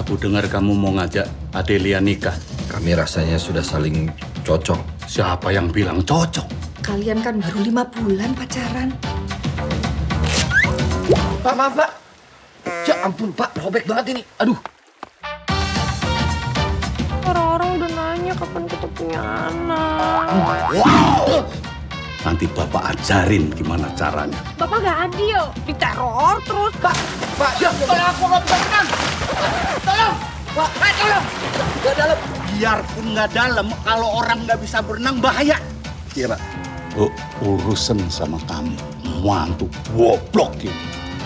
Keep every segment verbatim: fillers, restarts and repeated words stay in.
Aku dengar kamu mau ngajak Adelia nikah. Kami rasanya sudah saling cocok. Siapa yang bilang cocok? Kalian kan baru lima bulan pacaran. Pak, maaf, Pak. Ya ampun, Pak. Robek banget ini. Aduh. Orang-orang udah nanya kapan kita punya anak. Wow! Nanti Bapak ajarin gimana caranya. Bapak gak adil. Diteror terus. Pak, Pak, ya, tolong aku nggak bisa berenang. Tolong. Pak, Pak, tolong. Nggak dalam. Biarpun nggak dalam, kalau orang nggak bisa berenang bahaya. Iya, Pak. Oh, urusan sama kamu. Mantu goblok ini.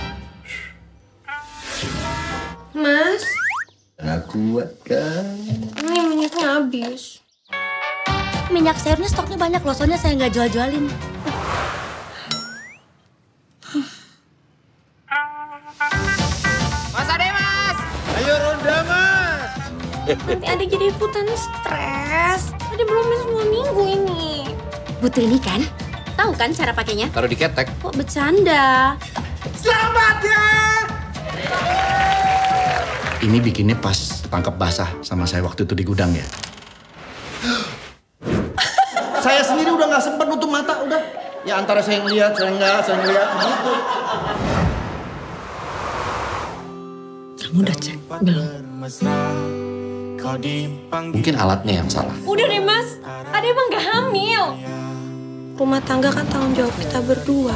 Mas, Nggak kuat kan? ini minyaknya habis. Minyak sayurnya stoknya banyak loh, soalnya saya nggak jual-jualin. Mas Ade, Mas. Ayo ronda, Mas. Nanti Ade jadi ikutan stres. Ade belum minum dua minggu ini. Butuh ini kan? Tahu kan cara pakainya? Taruh di ketek. Kok bercanda? Selamat ya. Ini bikinnya pas tangkap basah sama saya waktu itu di gudang ya. Saya sendiri udah nggak sempat nutup mata, udah. Ya antara saya ngeliat, saya nggak, saya ngeliat gitu. Kamu udah cek belum? Mungkin alatnya yang salah. Udah deh Mas, Ade emang gak hamil. Rumah tangga kan tanggung jawab kita berdua.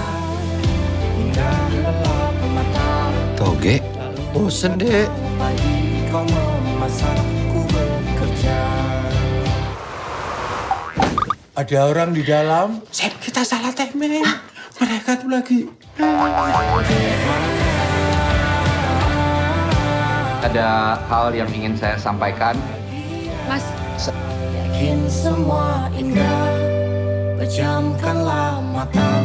Toge. Bosen deh. Ada orang di dalam. Set, kita salah timing. Mereka tuh lagi. Ada hal yang ingin saya sampaikan. Mas, Yakin semua indah, pejamkanlah mata.